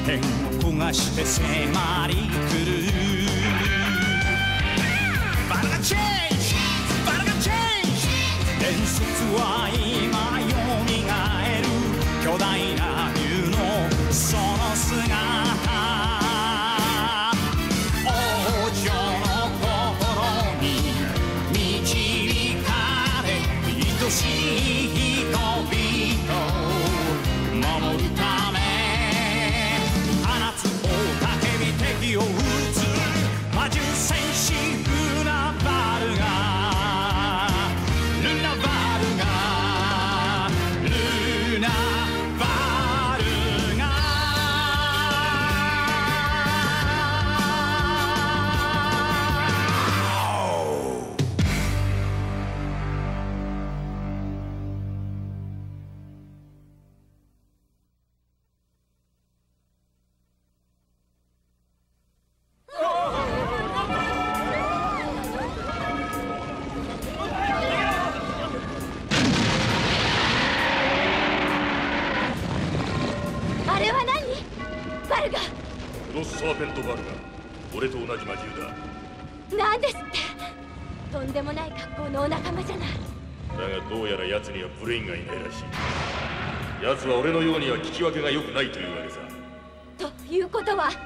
天を焦がして迫り来る。バルガチェンジ、バルガチェンジ、伝説は今よみがえる。巨大な竜のその姿、王女の心に導かれ、愛しい人々を守るため放つ雄たけび、敵を撃つ魔獣戦士ルナバルガ、ルナバルガ、ルナバルガ。 あれは何？バルガ。 クロスサーペントバルガ、俺と同じ魔獣だ。 なんですって。とんでもない格好のお仲間じゃない。 だがどうやら奴にはブレインがいないらしい。奴は俺のようには聞き分けが良くないというわけさ。 ということは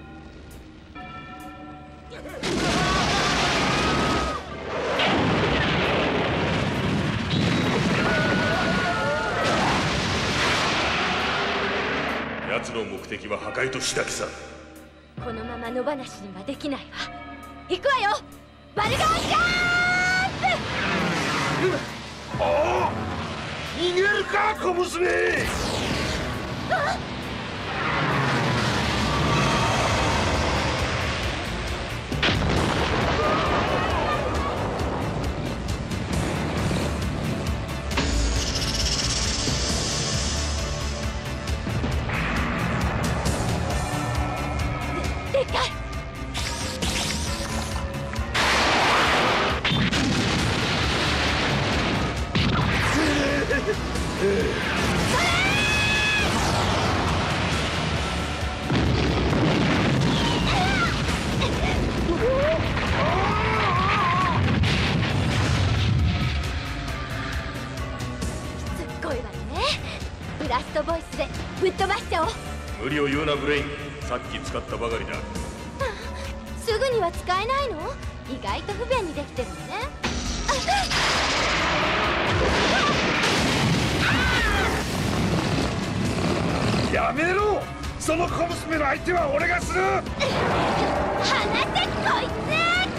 奴の目的は破壊と死だけさ。 このまま野放しにはできないわ。行くわよ、バルガージャンプ！ ああ、逃げるか小娘。 あっ！でっかい！すっごいわね。ブラストボイスでぶっ飛ばしちゃおう。 無理を言うなブレイン、さっき使ったばかりだ。 すぐには使えないの？意外と不便にできてるのね。 やめろ！その小娘の相手は俺がする！ 離せこいつ！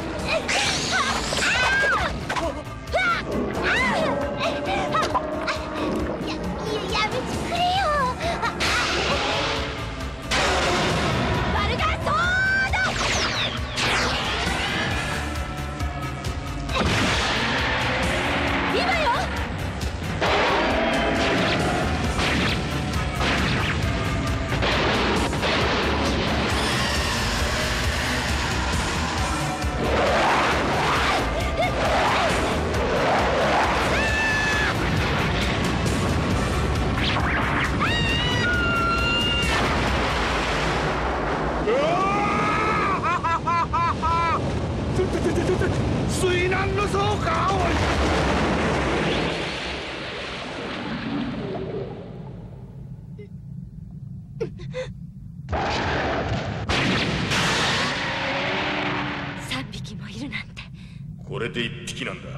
やめてくれよ！バルガーソード！今よ！ 水難のそうかおい。 3匹もいるなんて。 これで1匹なんだ。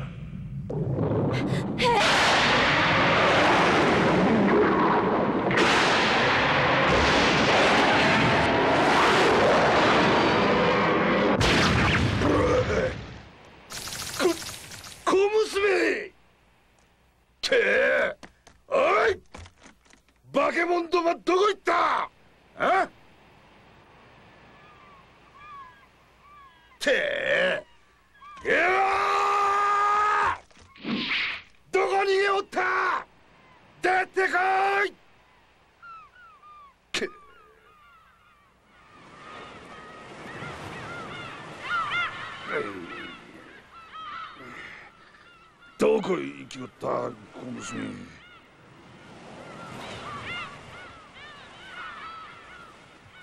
小娘！ておい！バケモンどもどこ行った？あ？ていやどこ逃げおった？出てこい！どこへ行きおった小娘。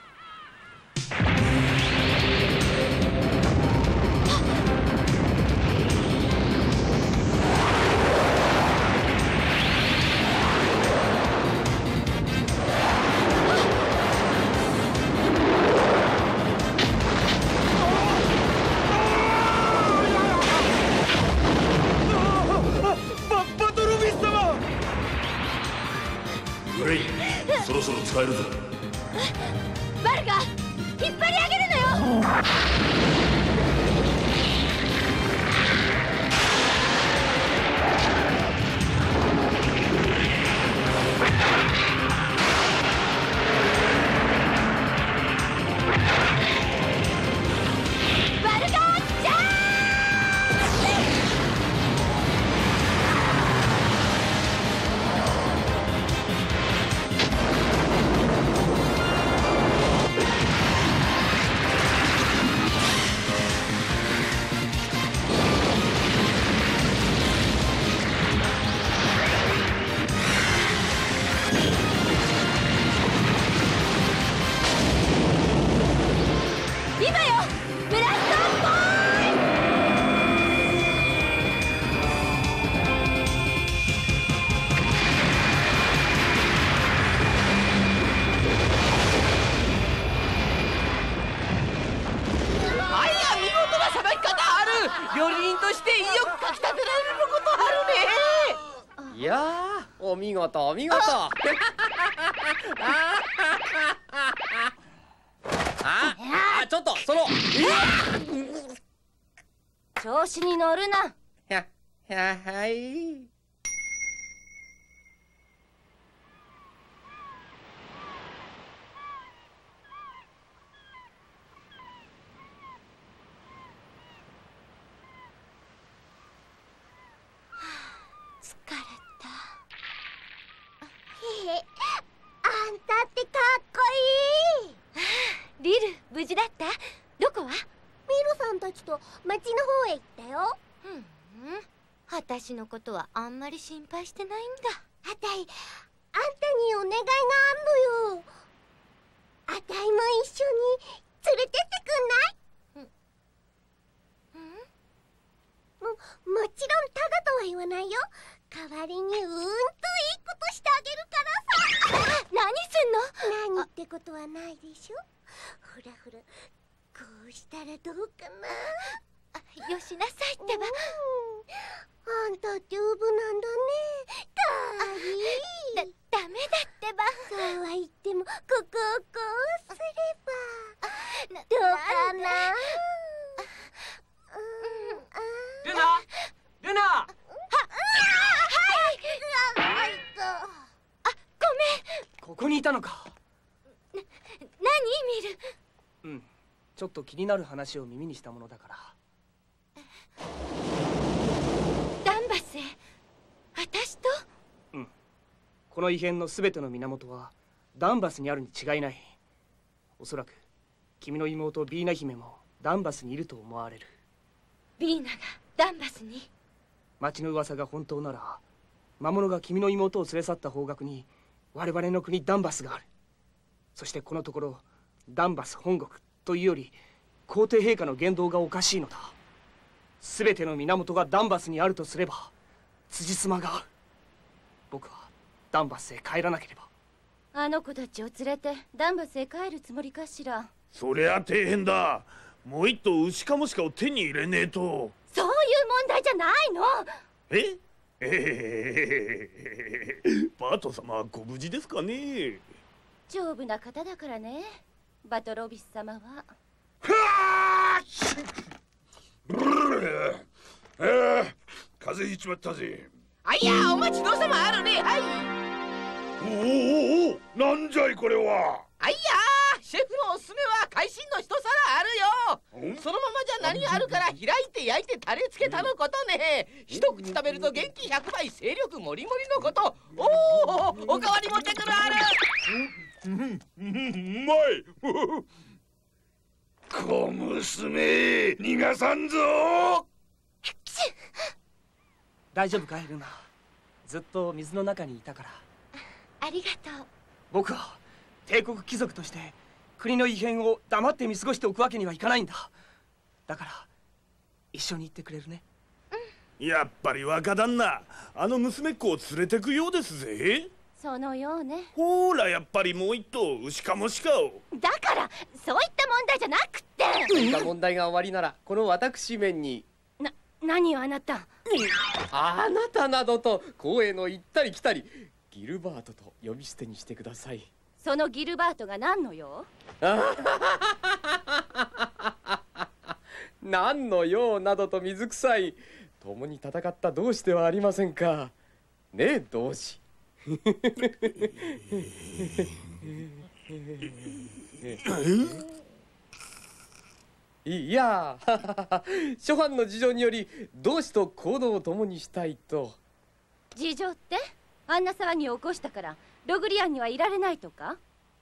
そろそろ使えるぞ。 バルガ、引っ張り上げるのよ。 料理人として意欲かきたてられることあるね。いやー、お見事お見事。ちょっとその調子に乗るな。 はい。 疲れた。あんたってかっこいい。リル、無事だった？どこは？ミルさんたちと町の方へ行ったよ。私のことはあんまり心配してないんだ。あたい、あんたにお願いがあんのよ。あたいも一緒に連れてってくんない？もちろんただとは言わないよ。代わりにいいことしてあげるからさ。何すんの？何ってことはないでしょ。ほらほら、こうしたらどうかな。よしなさいってば。あんたってウブなんだね。かわいい。ダメだってば。そうは言ってもここをこうすればどうかな。 ルナ、ルナ。 はい。ごめん。 ここにいたのか。 何ミル？ ちょっと気になる話を耳にしたものだから。 ダンバスへ、私と？ この異変のすべての源はダンバスにあるに違いない。おそらく君の妹ビーナ姫もダンバスにいると思われる。 ビーナがダンバスに？ 町の噂が本当なら、魔物が君の妹を連れ去った方角に我々の国ダンバスがある。そしてこのところダンバス本国というより皇帝陛下の言動がおかしいのだ。すべての源がダンバスにあるとすれば辻褄が合う。僕はダンバスへ帰らなければ。 あの子たちを連れてダンバスへ帰るつもりかしら。 そりゃ底辺だ。もう一頭ウシカモシカを手に入れねえと。 そういう問題じゃないの。 バート様はご無事ですかね。 丈夫な方だからね、バトロビス様は。 風邪ひいちまったぜ。 いや、お待ちどうさまあるね。はい。 おなんじゃいこれは。 いや、シェフのおすすめは海鮮の一皿あるよ。そのままじゃ何があるから開いて焼いてタレつけたのことね。一口食べると元気100倍、精力もりもりのこと。おかわり持ってくるある。 うまい。小娘逃がさんぞ。 大丈夫かエルナ。ずっと水の中にいたから。 ありがとう。 僕は帝国貴族として国の異変を黙って見過ごしておくわけにはいかないんだ。だから一緒に行ってくれるね。 やっぱり若旦那、あの娘っ子を連れてくようですぜ。 そのようね。 ほら、やっぱりもう一頭ウシカモシカを。 だからそういった問題じゃなくて。 何か問題が終わりならこの私面に。 何よあなた。 あなたなどと光栄の行ったり来たり、ギルバートと呼び捨てにしてください。 そのギルバートが何の用？ 何の用などと水臭い。共に戦った同志ではありませんか。ねえ同志。いや諸藩の事情により同志と行動を共にしたいと。 事情って？あんな騒ぎを起こしたからログリアンにはいられないとか？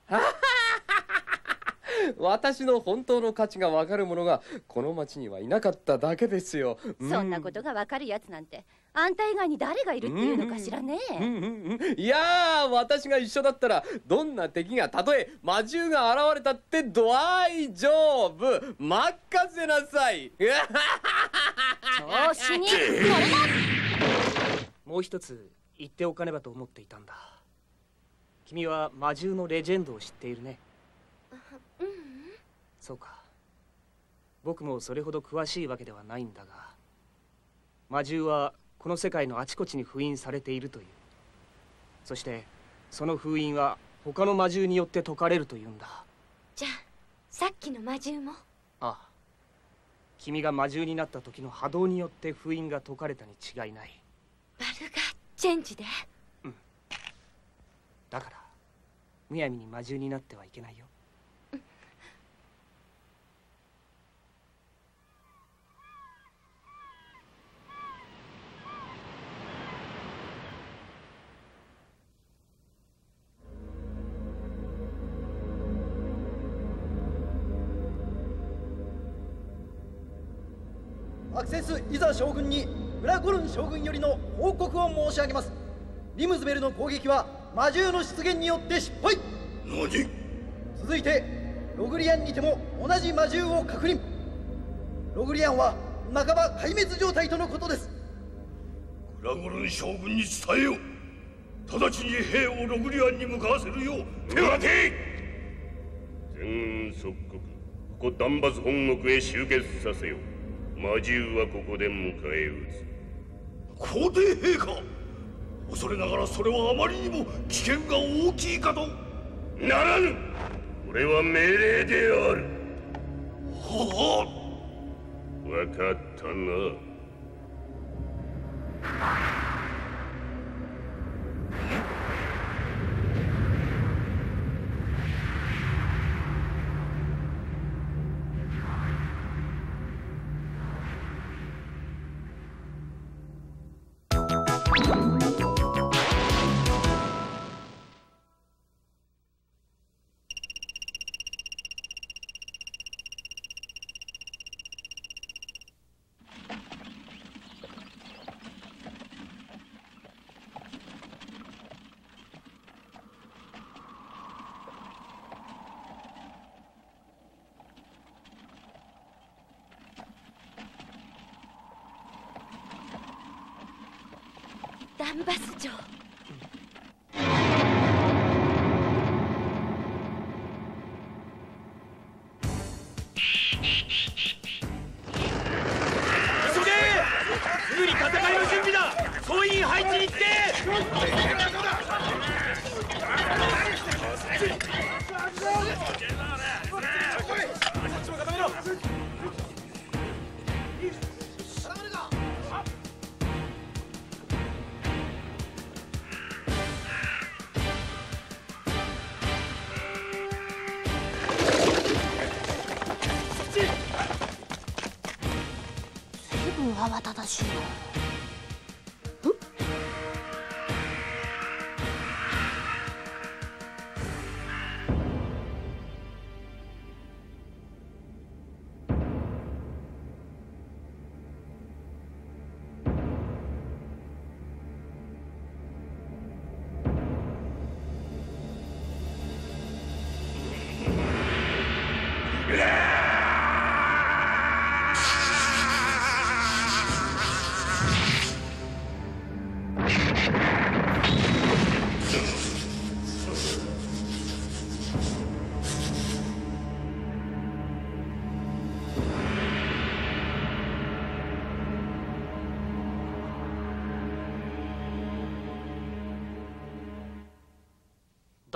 私の本当の価値が分かる者がこの町にはいなかっただけですよ。 そんなことが分かるやつなんてあんた以外に誰がいるっていうのかしらね。 いやー、私が一緒だったらどんな敵がたとえ魔獣が現れたって大丈夫。任せなさい。 調子に乗るな。 もう一つ言っておかねばと思っていたんだ。君は魔獣のレジェンドを知っているね。そうか。僕もそれほど詳しいわけではないんだが、魔獣はこの世界のあちこちに封印されているという。そしてその封印は他の魔獣によって解かれるというんだ。 じゃあさっきの魔獣も？ ああ、君が魔獣になった時の波動によって封印が解かれたに違いない。 バルガチェンジで？ うん。だからむやみに魔獣になってはいけないよ。 アクセスイザ将軍にグラゴルン将軍よりの報告を申し上げます。リムズベルの攻撃は魔獣の出現によって失敗。 何？ 続いてログリアンにても同じ魔獣を確認。ログリアンは半ば壊滅状態とのことです。 グラゴルン将軍に伝えよ。直ちに兵をログリアンに向かわせるよう手を当て。 全軍即刻ここダンバス本国へ集結させよ。魔獣はここで迎え撃つ。 皇帝陛下、恐れながらそれはあまりにも危険が大きいかと。 ならぬ。これは命令である。 はは。分かったな。 ダンバス城。 急げ！すぐに戦いの準備だ。総員配置に行って。 慌ただしいな。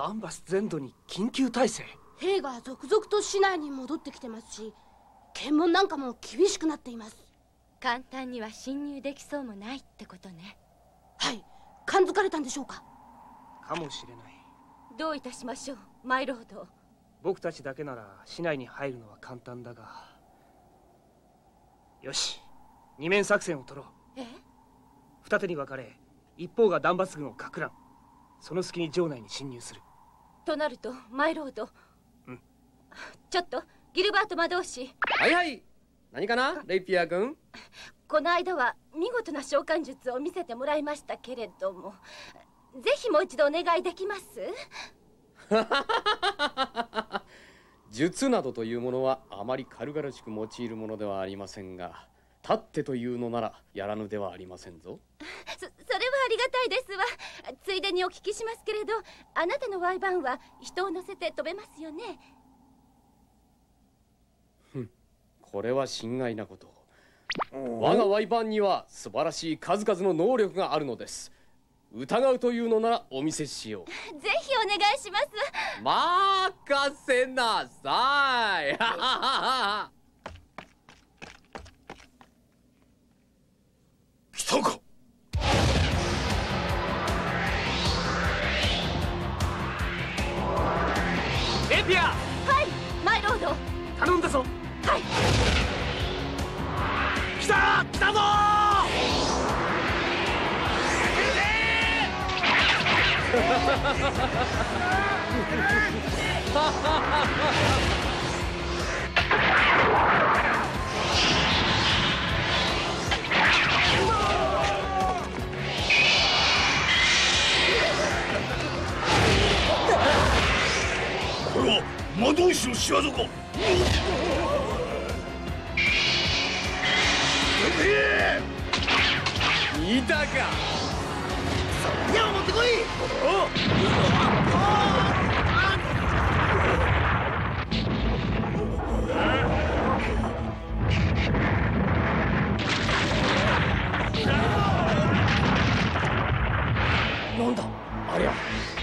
ダンバス全土に緊急態勢。 兵が続々と市内に戻ってきてますし、検問なんかも厳しくなっています。 簡単には侵入できそうもないってことね。 はい、感づかれたんでしょうか。 かもしれない。 どういたしましょう、マイロード。 僕たちだけなら市内に入るのは簡単だが。よし、二面作戦を取ろう。二手に分かれ、一方がダンバス軍をかく乱、その隙に城内に侵入する。 となるとマイロード、ちょっとギルバート魔導士。 はいはい、何かなレイピア君。 この間は見事な召喚術を見せてもらいましたけれども、ぜひもう一度お願いできます？ 術などというものはあまり軽々しく用いるものではありませんが、立ってというのならやらぬではありませんぞ。 それはありがたいですわ。ついでにお聞きしますけれど、あなたのワイバンは人を乗せて飛べますよね？ これは心外なこと。我がワイバンには素晴らしい数々の能力があるのです。疑うというのならお見せしよう。 ぜひお願いします。 任せなさい。 来たか。 レピア。 はい、マイロード。 頼んだぞ。 はい。 来たぞこれは魔導士の仕業か。 いたか。 矢を持ってこい。 なんだありゃ。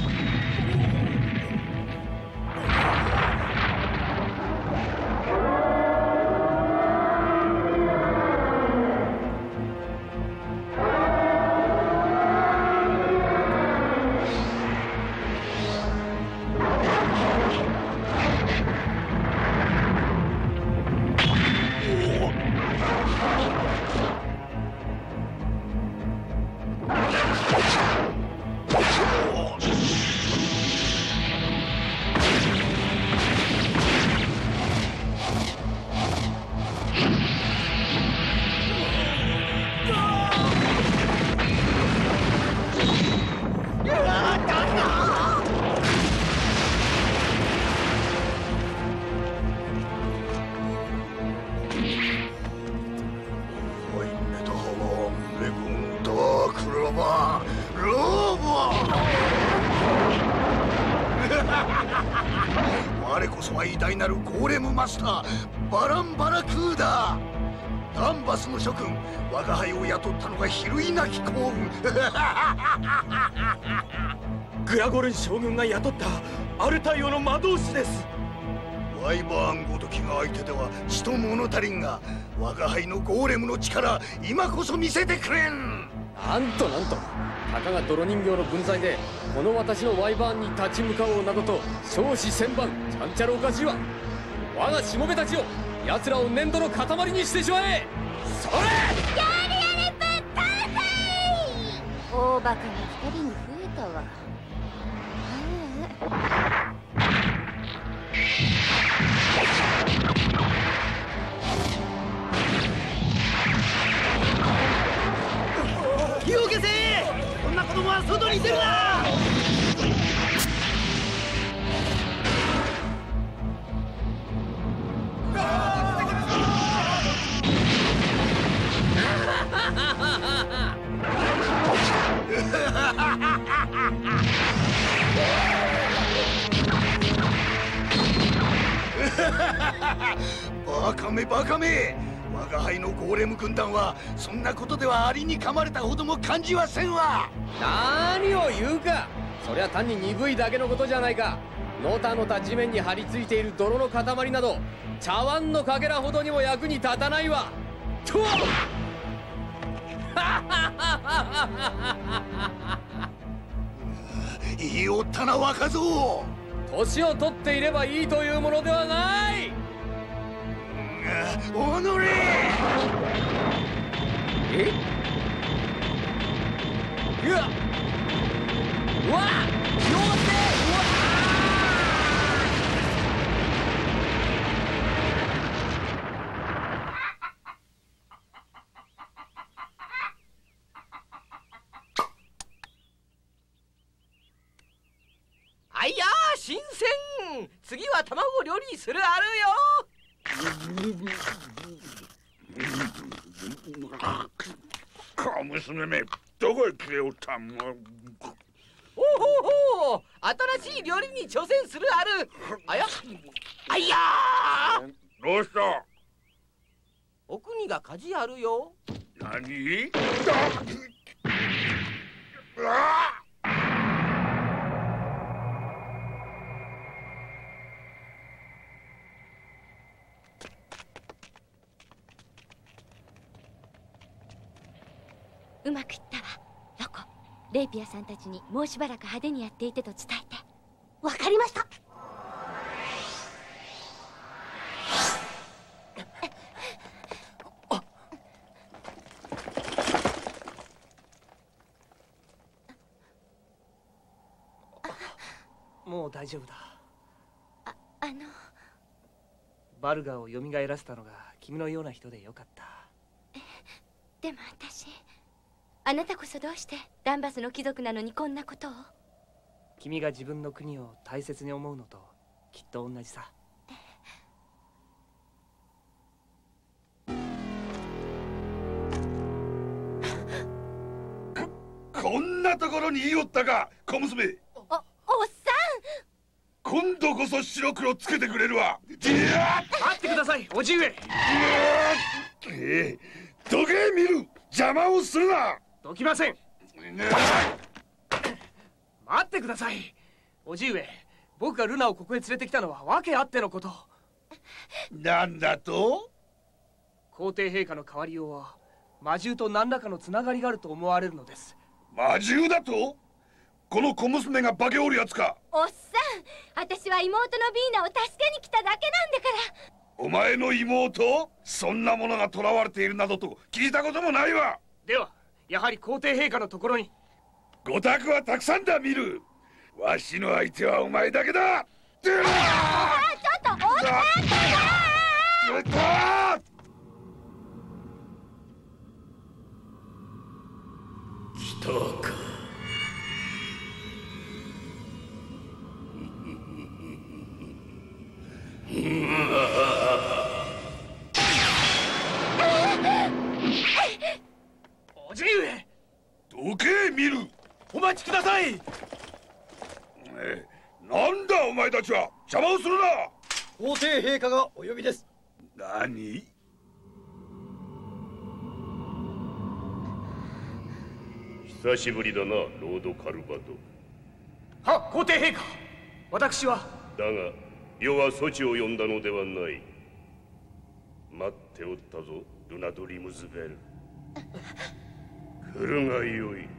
我こそは偉大なるゴーレムマスターバランバラクーだ。ダンバスの諸君、我が輩を雇ったのが比類なき幸運。 グラゴルン将軍が雇ったアルタイオの魔導士です。 ワイバーンごときが相手ではちと物足りんが、我が輩のゴーレムの力、今こそ見せてくれん。 なんとなんと、たかが泥人形の分際でこの私のワイバーンに立ち向かおうなどと少子千万ちゃんちゃらおかしいわ。我がしもべたちを奴らを粘土の塊にしてしまえ。それ。 やれやれぶっ倒せ。 大バカが2人に増えたわ。 火を消せ。こんな子供は外に出るな。 バカめバカめ、我が輩のゴーレム軍団はそんなことではありに噛まれたほども感じはせんわ。 何を言うか。 そりゃ単に鈍いだけのことじゃないか。のたのた地面に張り付いている泥の塊など茶碗のかけらほどにも役に立たないわ。と言いおったな若造。 年を取っていればいいというものではない。 おのれ。 え？うわっ！うわっ！ あいやー、新鮮。次は卵を料理にするあるよ。 小娘め、どこへ消えおったん？ おほほ、新しい料理に挑戦するある。あや、あいやー。 どうした？ お国が火事あるよ。 何？ うまくいったわ。ロコ、レイピアさんたちにもうしばらく派手にやっていてと伝えて。 わかりました。 もう大丈夫だ。バルガを蘇らせたのが君のような人でよかった。 でも私、あなたこそどうしてダンバスの貴族なのにこんなことを？ 君が自分の国を大切に思うのときっと同じさ。 こんなところに言いおったか、小娘。 おっさん、 今度こそ白黒つけてくれるわ。 待ってください、叔父上。 どけ見る、邪魔をするな。 どきません。待ってください、叔父上。僕がルナをここへ連れてきたのは訳あってのこと。 なんだと？ 皇帝陛下の代わりようは魔獣と何らかのつながりがあると思われるのです。 魔獣だと？この小娘が化けおるやつか？ おっさん、私は妹のビーナを助けに来ただけなんだから。 お前の妹？そんなものが囚われているなどと聞いたこともないわ。 ではやはり皇帝陛下のところに。 ごたくはたくさんだ、見る。わしの相手はお前だけだ。 ちょっとおっさん！ 来たか。 叔父上、 どけ見る。 お待ちください。 なんだお前たちは、邪魔をするな。 皇帝陛下がお呼びです。 何？ 久しぶりだな、ロード・カルバト。 は、皇帝陛下。私は。 だが余は措置を呼んだのではない。待っておったぞ、ルナド・リムズベル。来るがよい。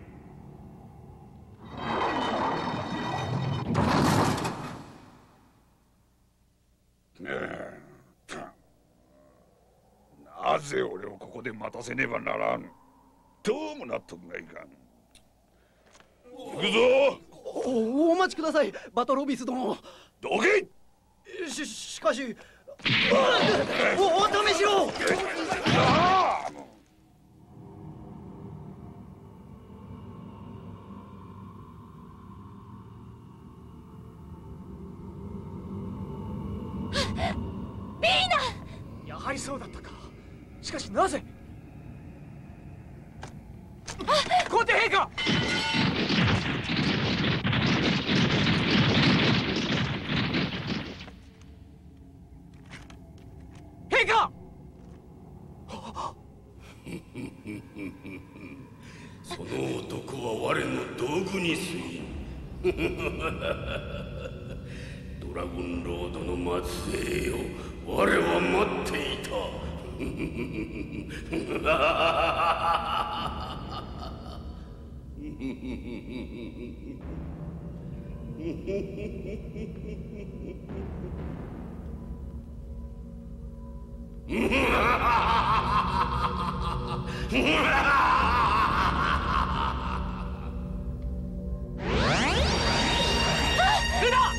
なぜ俺をここで待たせねばならん。どうも納得がいかん。行くぞ。 お待ちください、バトロビス殿。 どけ。 しかし、お止めしろ。 ビーナ！ やはりそうだったか。しかしなぜ？皇帝陛下！陛下！ その男は我の道具に過ぎん。 ドラゴンロードの末裔よ、我は待っていた。 ルナ！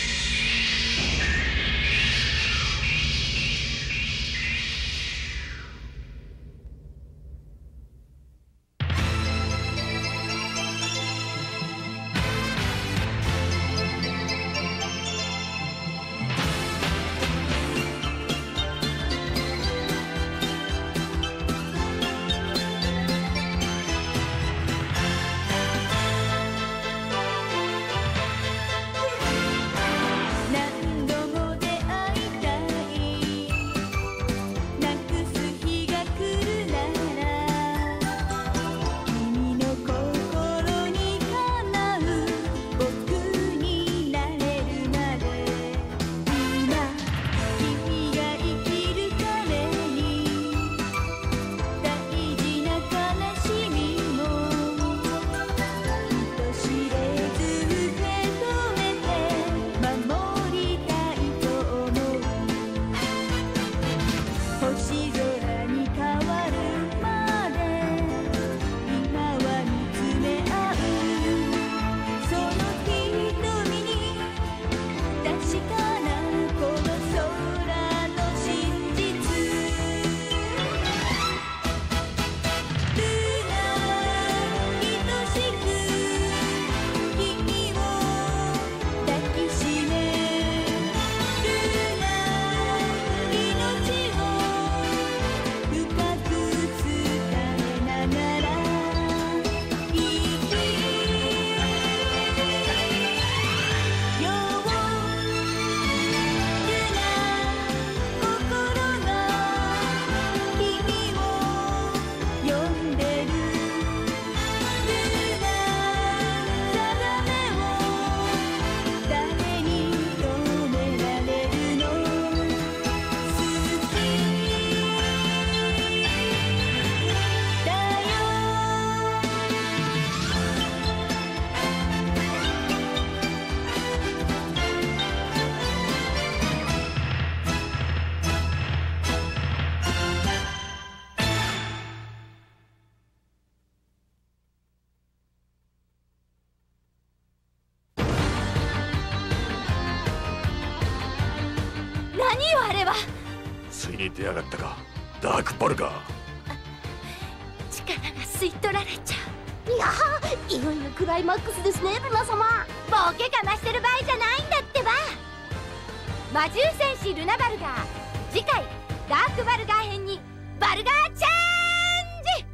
ついに出やがったか、ダークバルガー。 力が吸い取られちゃう。いやー、いよいよクライマックスですね、ルナ様。ボケかましてる場合じゃないんだってば。魔獣戦士ルナバルガー、次回ダークバルガー編にバルガーチェンジ。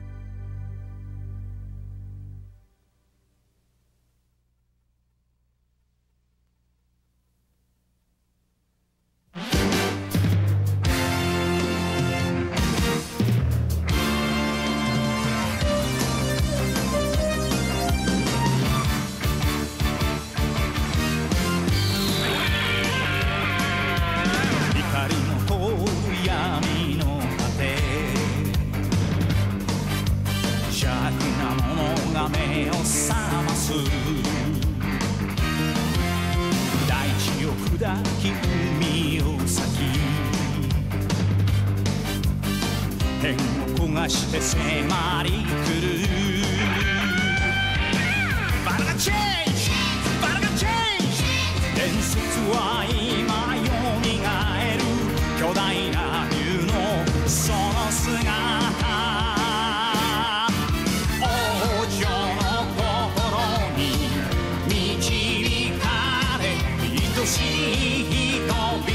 目を覚ます大地を砕き海を裂き天を焦がして迫り来るバルガチェンジバルガチェンジ伝説は今よみがえる巨大な竜のその姿愛しい人々を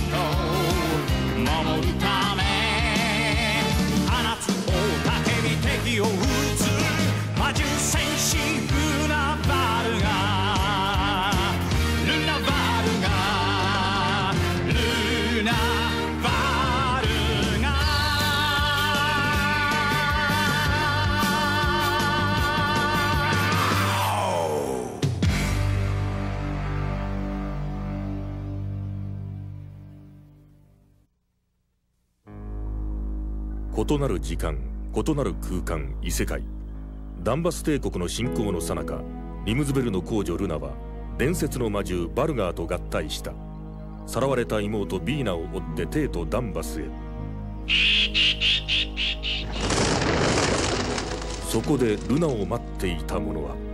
守るため放つ雄たけび敵を撃つ魔獣戦士ルナバルガールナバルガールナバルガー異なる時間、異なる空間、異世界。ダンバス帝国の侵攻の最中、リムズベルの皇女ルナは伝説の魔獣バルガーと合体した。さらわれた妹ビーナを追って帝都ダンバスへ。そこでルナを待っていた者は、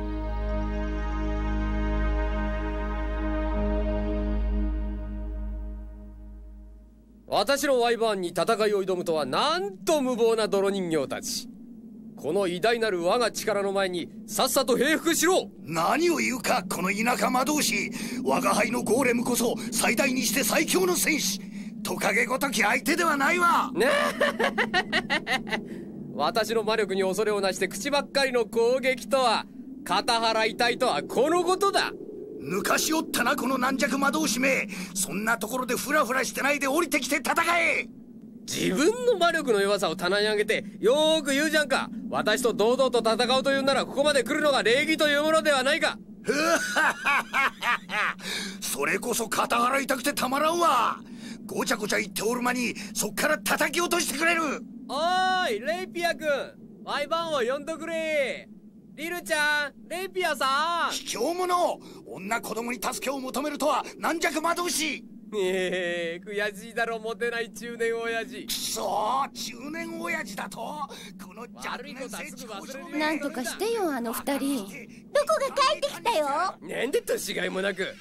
私のワイバーンに戦いを挑むとはなんと無謀な泥人形たち。この偉大なる我が力の前にさっさと平服しろ。 何を言うか、この田舎魔導士。我が輩のゴーレムこそ最大にして最強の戦士。トカゲごとき相手ではないわ。 私の魔力に恐れをなして口ばっかりの攻撃とは、肩払いたいとはこのことだ。 抜かしおったな、この軟弱魔導士め。そんなところでフラフラしてないで降りてきて戦え。 自分の魔力の弱さを棚に上げてよーく言うじゃんか。私と堂々と戦うというならここまで来るのが礼儀というものではないか。 それこそ肩払いたくてたまらんわ。ごちゃごちゃ言っておる間にそっから叩き落としてくれる。 おーいレイピア君、ワイバーンを呼んどくれ。リルちゃん、レイピアさん。 卑怯者。女子供に助けを求めるとは軟弱魔導士。 悔しいだろ、モテない中年親父。 くそー、中年親父だと。この悪いことはすぐ忘れる。 なんとかしてよ、あの二人。 どこが帰ってきたよ。 なんで年がいもなく。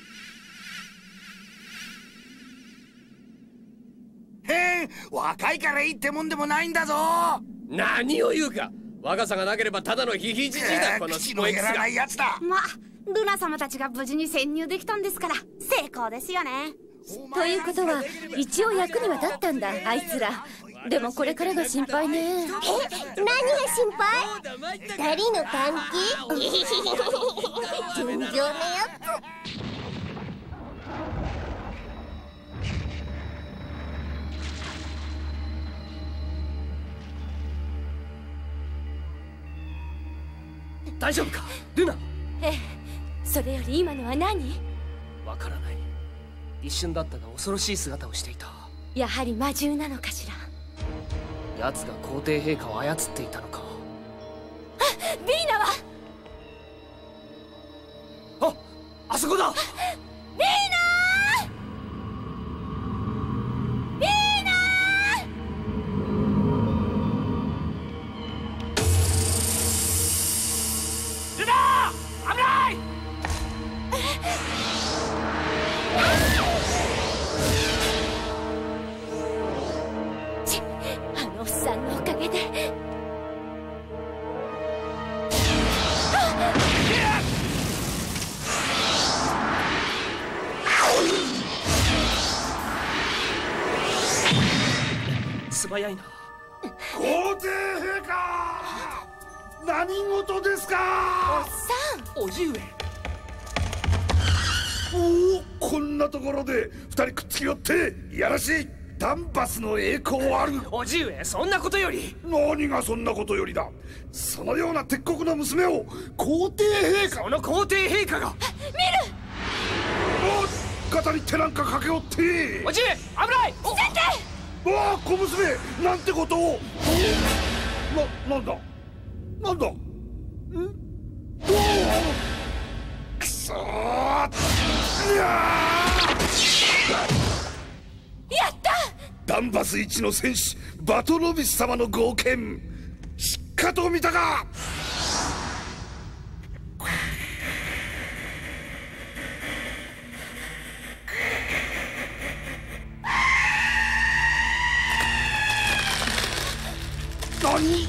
へん、若いからいいってもんでもないんだぞ。 何を言うか。若さがなければただのヒヒジジイだ、この口の減らないやつだ。 ま、ルナ様たちが無事に潜入できたんですから成功ですよね。 ということは一応役には立ったんだ、あいつら。でもこれからが心配ね。 何が心配？二人の関係？純情なやつ。 大丈夫かルナ。 ええ、それより今のは何？ わからない。一瞬だったが恐ろしい姿をしていた。 やはり魔獣なのかしら。 奴が皇帝陛下を操っていたのか。 ビーナはあそこだ。 ビーナー、ビーナー。ルナー、危ない。 あのおっさんのおかげで。 素早いな。 皇帝陛下、何事ですか。 おっさん、 叔父上。 おお、こんなところで二人くっつき寄っていやらしい。ダンバスの栄光ある。 叔父上、そんなことより。 何がそんなことよりだ。そのような鉄国の娘を皇帝陛下。 その皇帝陛下が。 見る。 お、肩に手なんかかけおって。 叔父上、危ない。 先生。 わあ、小娘、なんてことを。なんだなんだ。くそー。 やった。 ダンバス一の戦士バトノビス様の豪剣、しっかと見たか。何？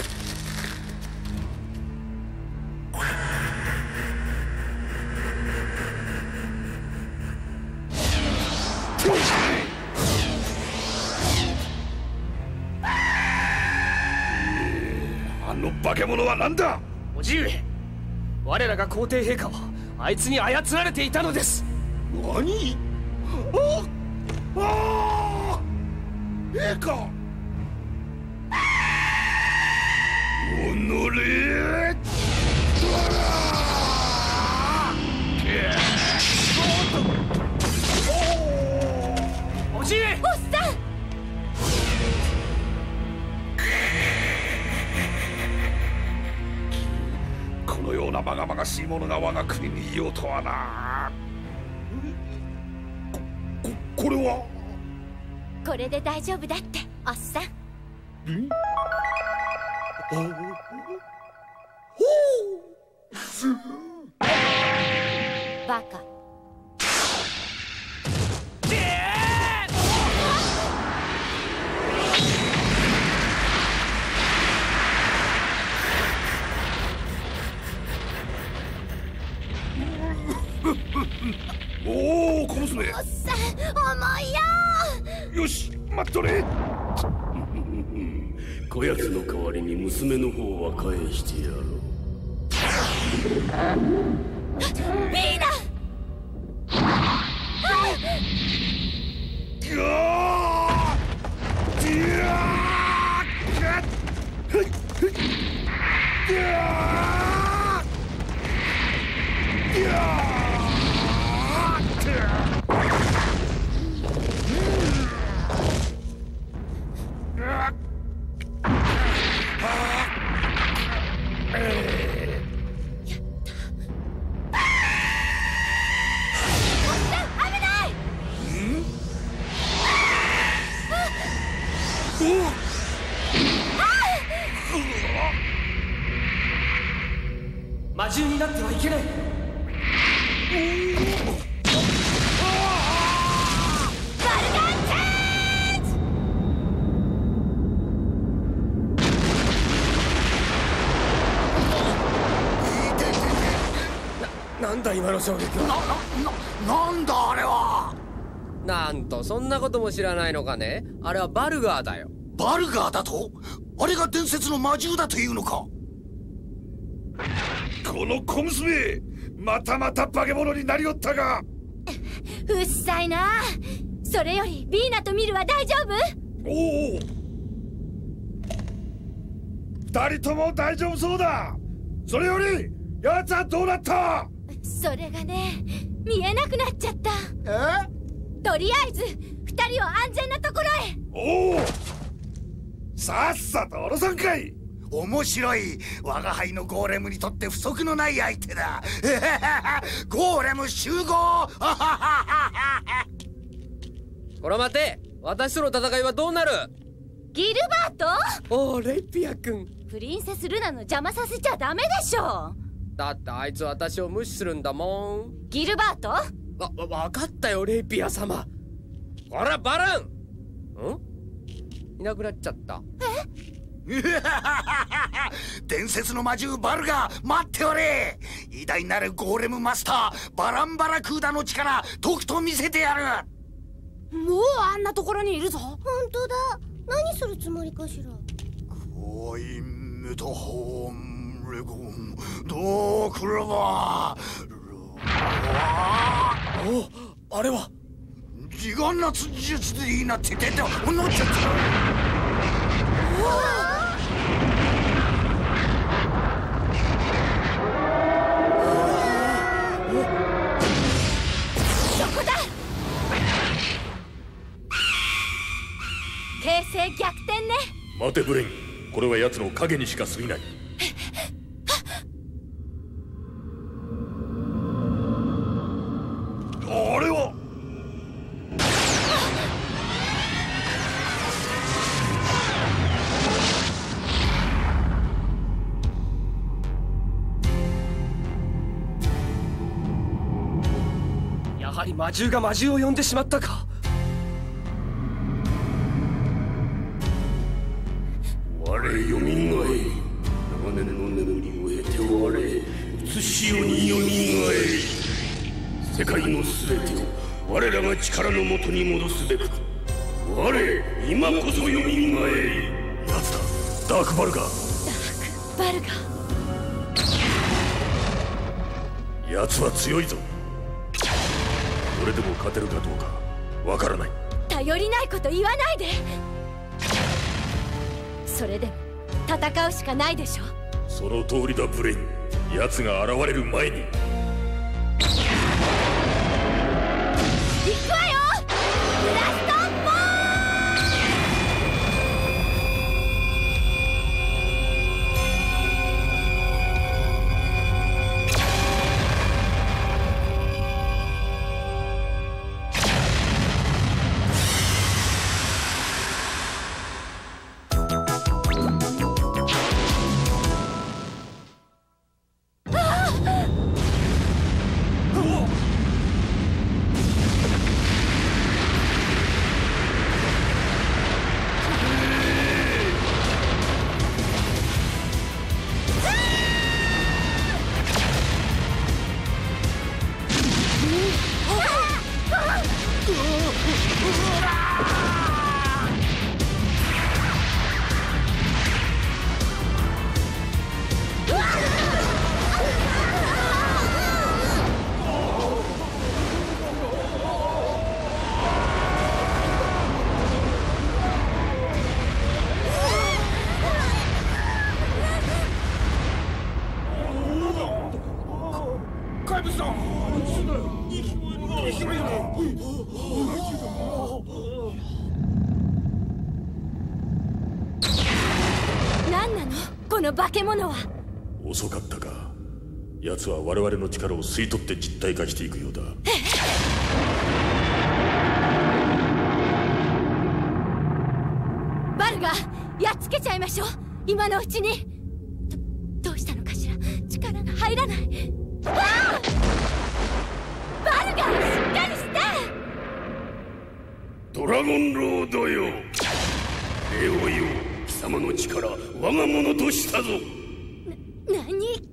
あの化け物は何だ。 叔父上、我らが皇帝陛下はあいつに操られていたのです。 何？ああ、陛下。おのれ。 叔父上。 おっさん。 まがまがしいものが我が国にいようとはな。これはこれで大丈夫だっておっさん。バカ。 おお、小娘。 おっさん、重いよ。 よし、待っとれ。 こやつの代わりに娘の方は返してやろう。 ビーナ。 魔獣になってはいけない。 なんだ今の衝撃は。 なんだあれは。 なんとそんなことも知らないのかね。あれはバルガーだよ。 バルガーだと？あれが伝説の魔獣だというのか。この小娘、またまた化け物になりおったが。 うっさいな。それよりビーナとミルは大丈夫？ おお、二人とも大丈夫そうだ。それより奴はどうなった？ それがね、見えなくなっちゃった。とりあえず二人を安全なところへ。 おお、さっさと下ろさんかい。面白い。我が輩のゴーレムにとって不足のない相手だ。ゴーレム集合。 ほら待て、私との戦いはどうなる？ ギルバート？ おお、レイピア君。 プリンセスルナの邪魔させちゃダメでしょ。 だってあいつ私を無視するんだもん。 ギルバート？ わかったよ、レイピア様。ほらバラン。いなくなっちゃった。 伝説の魔獣バルガー、待っておれ。偉大なるゴーレムマスターバランバラクーダの力とくと見せてやる。 もうあんなところにいるぞ。 本当だ。何するつもりかしら。 コインメタホームレゴンドークラバー。 お、あれは時間夏術でいいなって出ておのっちゃった。 そこだ。形勢逆転ね。 待てブレイン、これは奴の影にしか過ぎない。 あれはやはり魔獣が魔獣を呼んでしまったか。 我よみがえり、長年の眠りを経て我映しよによみがえり、世界のすべてを我らが力のもとに戻すべく、我今こそよみがえり。 奴だ、ダークバルガー。 バルガー。奴は強いぞ。それでも勝てるかどうかわからない。 頼りないこと言わないで。それでも戦うしかないでしょ。 その通りだブレイン。奴が現れる前に。 行くわよ。ブラストボーン。 怪物だ。 何なのこの化け物は。 遅かったか。奴は我々の力を吸い取って実体化していくようだ。 バルガやっつけちゃいましょう、今のうちに。どうしたのかしら、力が入らない。バルガしっかりして。 ドラゴンロードよ、礼を言おう。貴様の力我がものとしたぞ。 何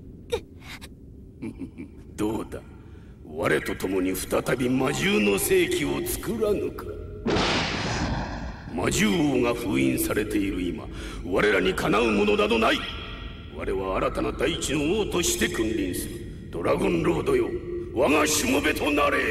どうだ、我と共に再び魔獣の世紀を作らぬか。魔獣王が封印されている今、我らにかなうものなどない。我は新たな大地の王として君臨する。ドラゴンロードよ、我がしもべとなれ。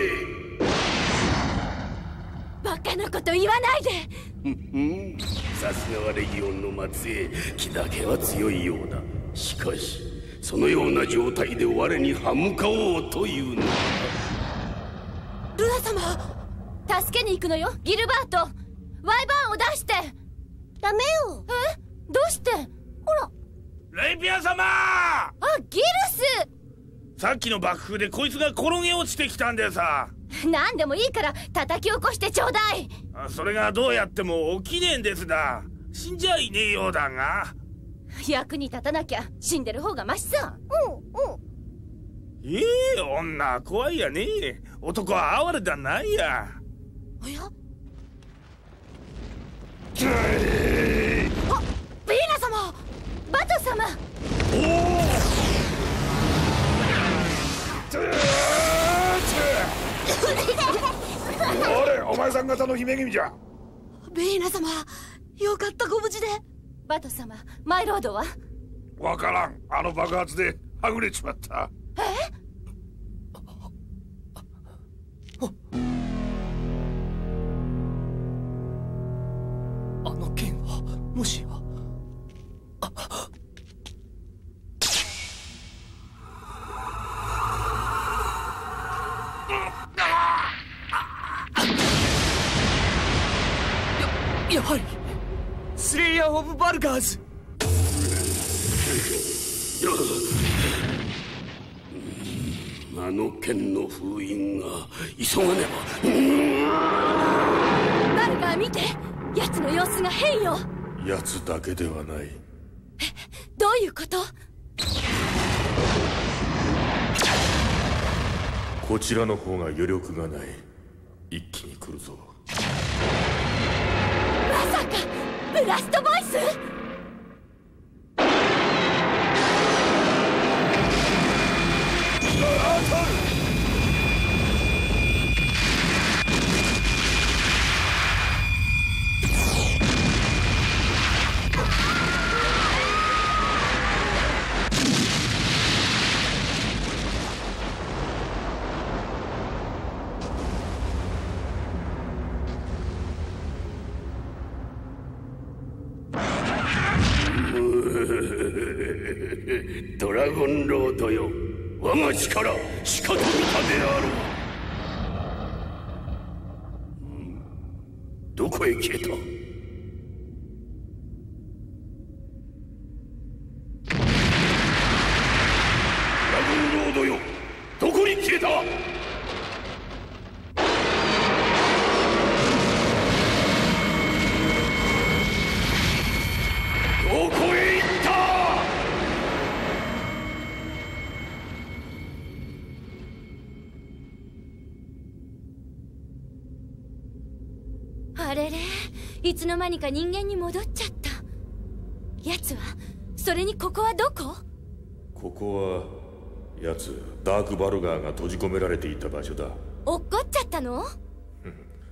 バカなこと言わないで。 さすがはレギオンの末裔、気だけは強いようだ。しかしそのような状態で我に歯向かおうというのか。 ルナ様、助けに行くのよギルバート。ワイバーンを出して。ダメよ。どうして？ほら。 レイピア様。 あ、ギルス。さっきの爆風でこいつが転げ落ちてきたんでさ。 何でもいいから叩き起こしてちょうだい。 それがどうやっても起きねえんですだ。死んじゃいねえようだが。 役に立たなきゃ死んでる方がマシさ。 女怖いやねえ。男は哀れだないや。 おやあ、ビーナ様、バト様。 おれ、お前さん方の姫君じゃ。 ビーナ様、よかったご無事で。バト様、マイロードは？ わからん。あの爆発ではぐれちまった。 あの剣はもしや。やはりスレイヤー・オブ・バルガーズ。 あの剣の封印が急がねば。 バルガー見て、奴の様子が変よ。 奴だけではない。 どういうこと？ こちらの方が余力がない。一気に来るぞ。 まさかブラストボイス？ ドラゴンロードよ、我が力しかと見たであろう。どこへ消えた？ドラゴンロードよ、どこに消えた？どこへ行った？ あれれ、いつの間にか人間に戻っちゃった。奴は、それにここはどこ？ ここは奴ダークバルガーが閉じ込められていた場所だ。 落っこっちゃったの？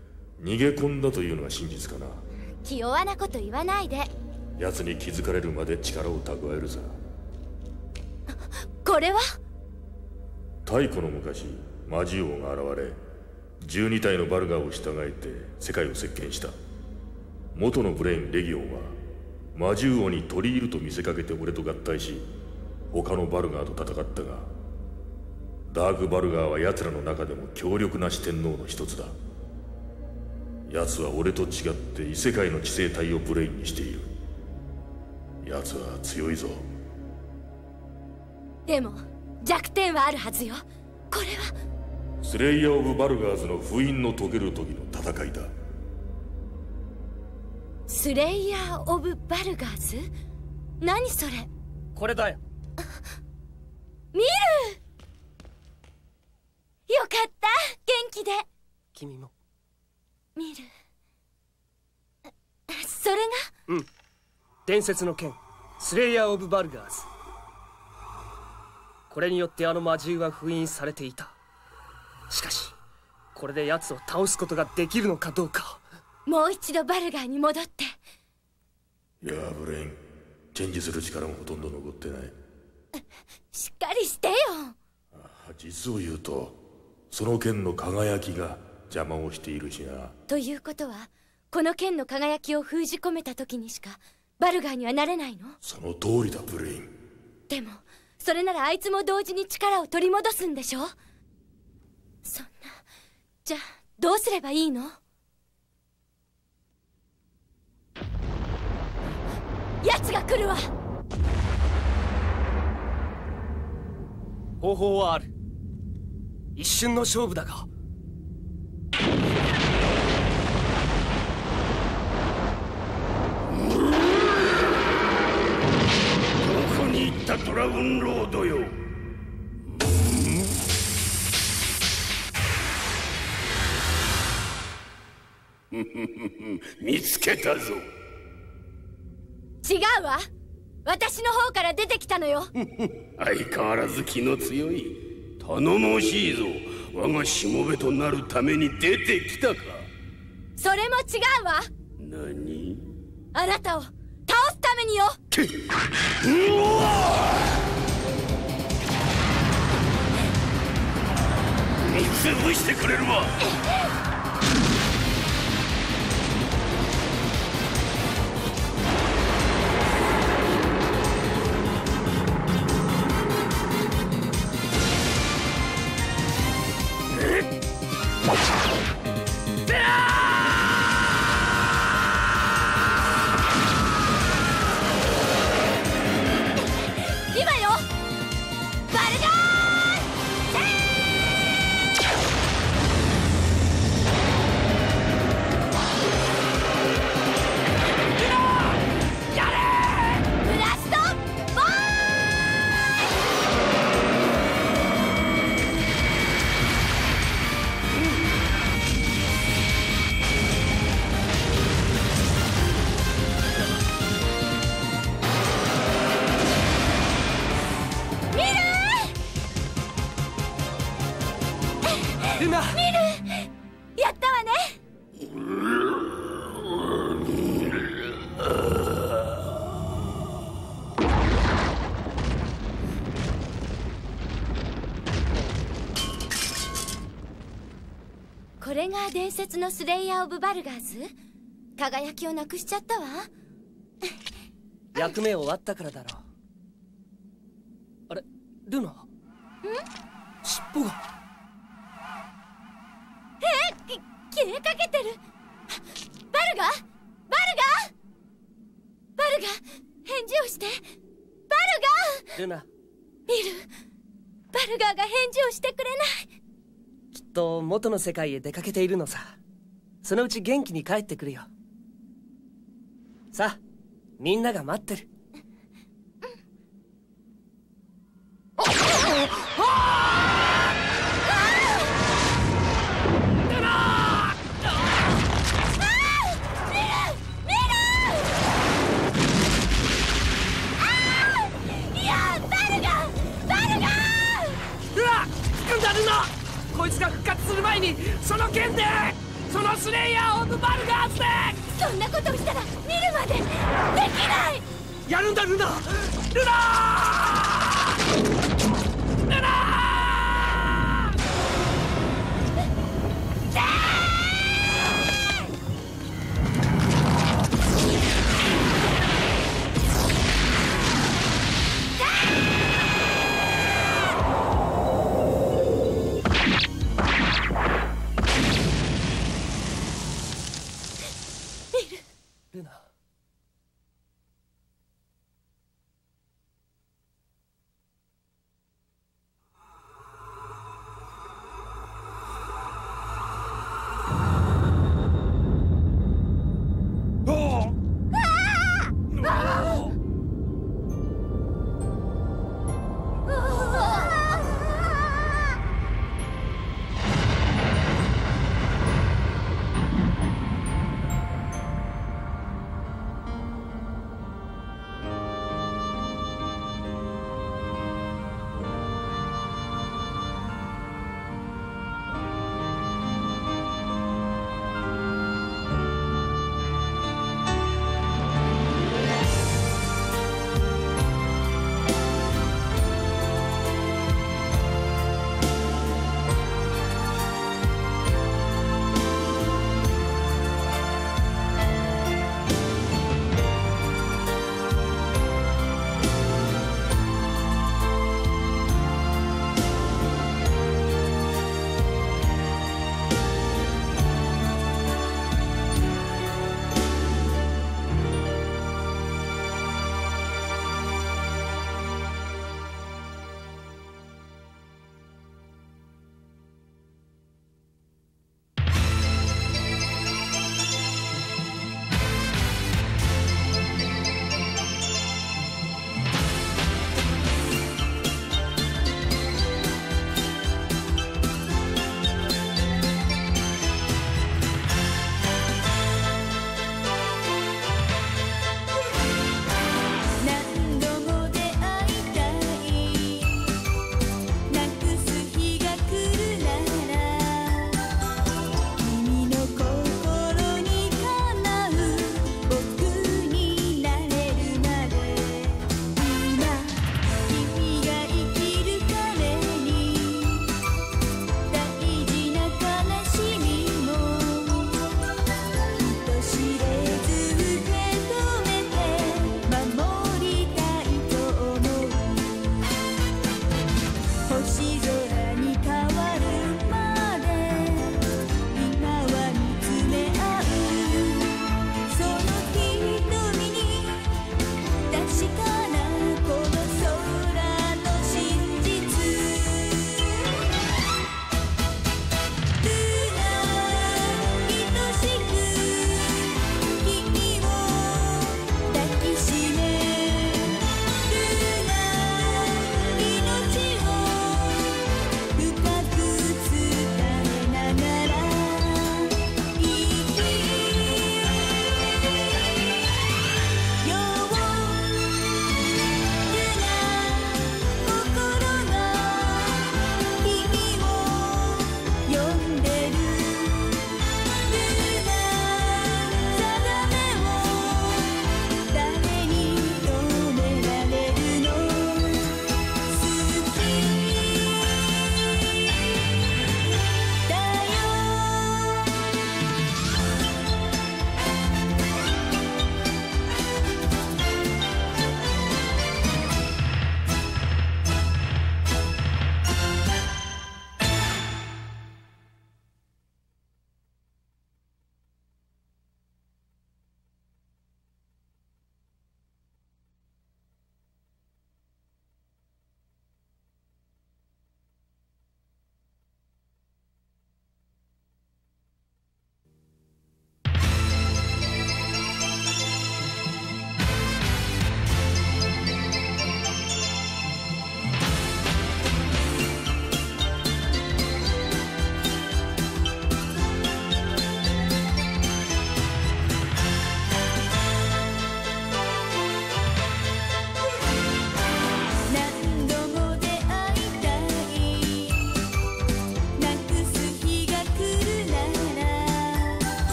逃げ込んだというのが真実かな。 気弱なこと言わないで。 奴に気づかれるまで力を蓄えるさ。 これは太古の昔、魔獣王が現れ12体のバルガーを従えて世界を席巻した。元のブレインレギオンは魔獣王に取り入ると見せかけて俺と合体し、他のバルガーと戦ったが、ダークバルガーは奴らの中でも強力な四天王の一つだ。奴は俺と違って異世界の知性体をブレインにしている。奴は強いぞ。 でも弱点はあるはずよ。これはスレイヤー・オブ・バルガーズの封印の解ける時の戦いだ。 スレイヤー・オブ・バルガーズ？何それ？ これだよ。 見る！よかった、元気で。 君も。 見る。それが？ うん。伝説の剣、スレイヤー・オブ・バルガーズ。これによってあの魔獣は封印されていた。しかしこれで奴を倒すことができるのかどうか。 もう一度バルガーに戻って。 いやブレイン、チェンジする力もほとんど残ってない。 しっかりしてよ。 実を言うとその剣の輝きが邪魔をしているしな。 ということはこの剣の輝きを封じ込めた時にしかバルガーにはなれないの？ その通りだブレイン。 でもそれならあいつも同時に力を取り戻すんでしょ？そんな。じゃあどうすればいいの？奴が来るわ。 方法はある。一瞬の勝負だが。 どこに行ったドラゴンロードよ。見つけたぞ。 違うわ。私の方から出てきたのよ。 相変わらず気の強い。頼もしいぞ。我がしもべとなるために出てきたか。 それも違うわ。 何？ あなたを倒すためによ。 見潰してくれるわ。 今よ。バルガルナ！ 見る！やったわね。これが伝説のスレイヤー・オブ・バルガーズ？輝きをなくしちゃったわ。 役目終わったからだろう。あれ、ルナ？尻尾が。 消えかけてる。バルガー返事をして。バルガー！ ルナ。 見る。バルガーが返事をしてくれない。 きっと元の世界へ出かけているのさ。そのうち元気に帰ってくるよ。さあ、みんなが待ってる。 こいつが復活する前にその剣でそのスレイヤー・オブ・バルガーズで。 そんなことをしたら見るまでできない。 やるんだルナ。ルナー